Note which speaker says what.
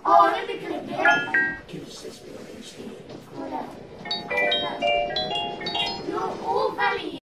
Speaker 1: Oh, let me click it.
Speaker 2: Give us this building, Steve.
Speaker 1: Hold on. I don't know. You're all very